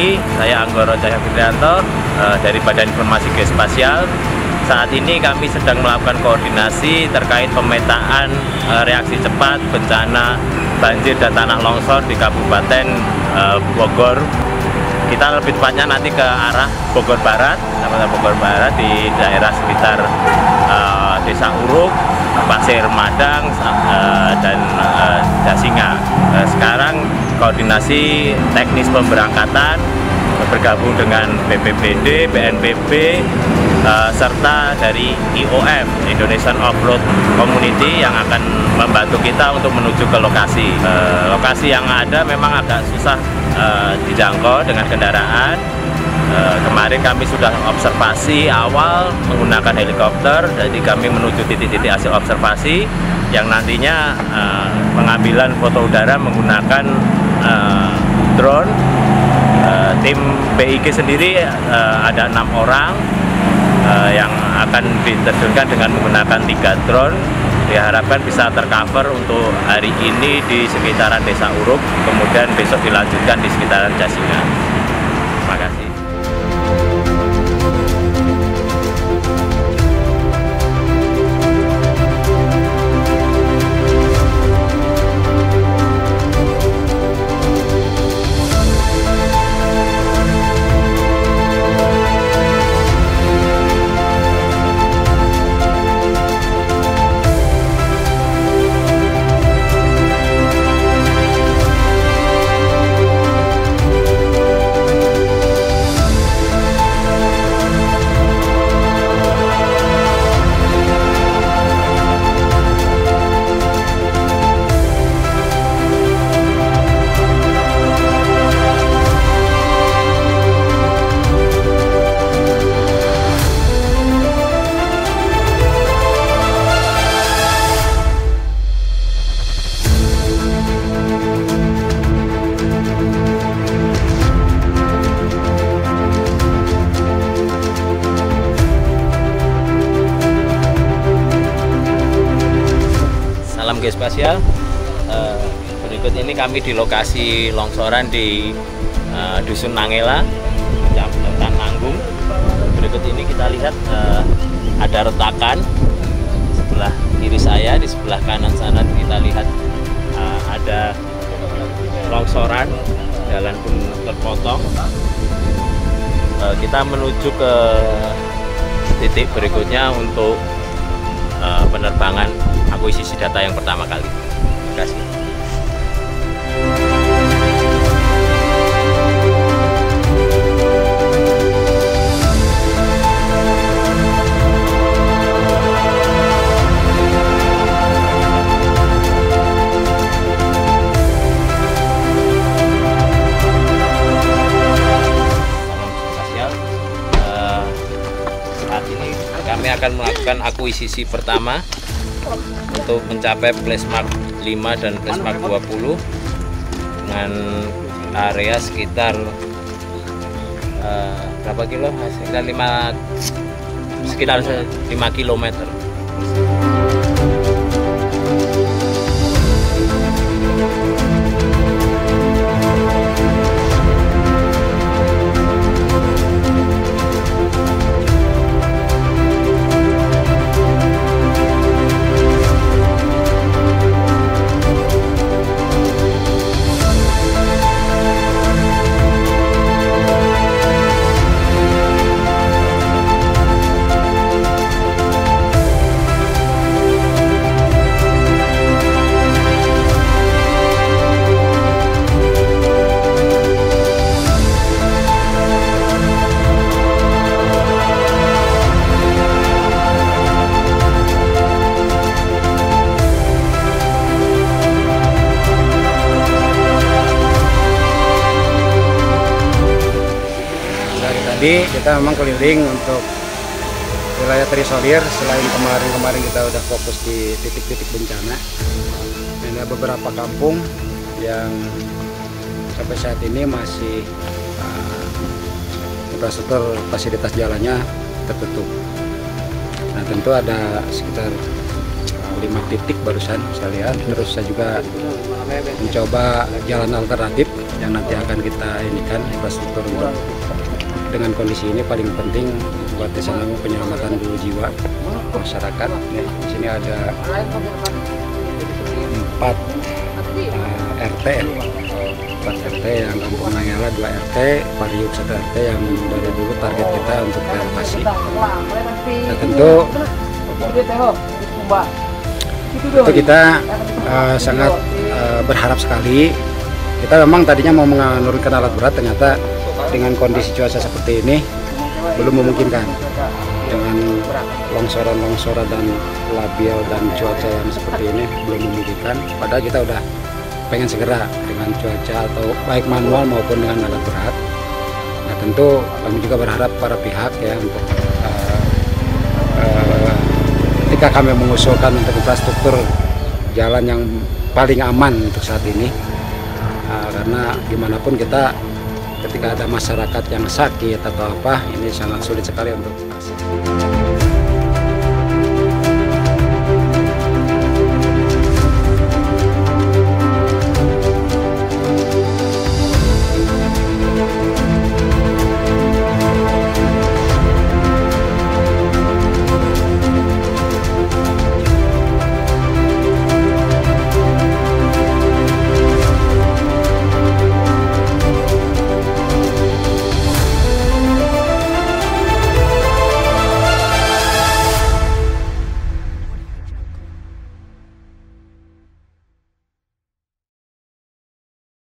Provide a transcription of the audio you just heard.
pagi, saya Anggoro Cahya Fitrianto dari Badan Informasi Geospasial. Saat ini kami sedang melakukan koordinasi terkait pemetaan reaksi cepat bencana banjir dan tanah longsor di Kabupaten Bogor. Kita lebih tepatnya nanti ke arah Bogor Barat, Bogor Barat di daerah sekitar Desa Uruk, Pasir Madang, dan Jasinga. Sekarang koordinasi teknis pemberangkatan bergabung dengan BPBD, BNPB, serta dari IOM, Indonesian Off-Road Community, yang akan membantu kita untuk menuju ke lokasi. Lokasi yang ada memang agak susah dijangkau dengan kendaraan. Kemarin kami sudah observasi awal menggunakan helikopter, jadi kami menuju titik-titik hasil observasi yang nantinya pengambilan foto udara menggunakan drone. Tim BIG sendiri ada 6 orang yang akan diterjunkan dengan menggunakan 3 drone. Diharapkan bisa tercover untuk hari ini di sekitaran Desa Uruk, kemudian besok dilanjutkan di sekitaran Jasinga. Terima kasih. Geospasial. Berikut ini kami di lokasi longsoran di Dusun Nangela, Kecamatan Nanggung. Berikut ini kita lihat ada retakan sebelah kiri saya, di sebelah kanan sana kita lihat ada longsoran, jalan pun terpotong. Kita menuju ke titik berikutnya untuk penerbangan akuisisi data yang pertama kali. Terima kasih. Saat ini kami akan melakukan akuisisi pertama untuk mencapai Flashmark 5 dan Flashmark 20 dengan area sekitar berapa kilo? Sekitar 5 kilometer. Jadi kita memang keliling untuk wilayah terisolir. Selain kemarin kita udah fokus di titik-titik bencana, ada beberapa kampung yang sampai saat ini masih infrastruktur fasilitas jalannya tertutup. Nah tentu ada sekitar 5 titik barusan saya lihat. Terus saya juga mencoba jalan alternatif yang nanti akan kita inikan infrastruktur untuk dengan kondisi ini paling penting buat desa Nangu penyelamatan dulu jiwa masyarakat. Nih, di sini ada 4 RT, 4 RT yang Kampung Nangela 2 RT, Pariuk 1 RT yang dari dulu target kita untuk relokasi. Nah, tentu kita sangat berharap sekali. Kita memang tadinya mau menurunkan alat berat, ternyata dengan kondisi cuaca seperti ini belum memungkinkan. Dengan longsoran dan labil dan cuaca yang seperti ini belum memungkinkan. Padahal kita udah pengen segera dengan cuaca atau baik manual maupun dengan alat berat. Nah, tentu kami juga berharap para pihak ya untuk ketika kami mengusulkan untuk infrastruktur jalan yang paling aman untuk saat ini, karena gimana pun kita ketika ada masyarakat yang sakit atau apa, ini sangat sulit sekali untuk